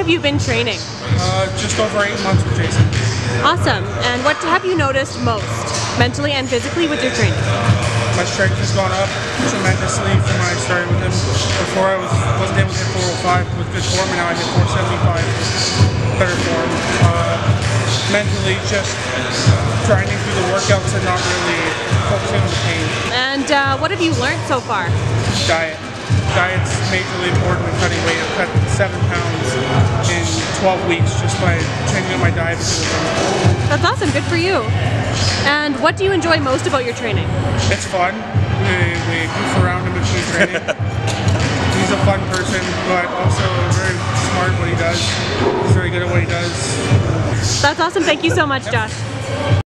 have you been training? Just over 8 months with Jason. Awesome. And what have you noticed most, mentally and physically, with your training? My strength has gone up tremendously from when I started with him. Before I wasn't able to hit 405 with good form, and now I hit 475 with better form. Mentally, just grinding through the workouts and not really focusing on the pain. And what have you learned so far? Diet. Diet's majorly important in cutting weight. I've cut 7 pounds in 12 weeks just by changing up my diet because of him. That's awesome. Good for you. And what do you enjoy most about your training? It's fun. We goof around in between training. He's a fun person, but also very smart at what he does. He's very good at what he does. That's awesome. Thank you so much, Josh.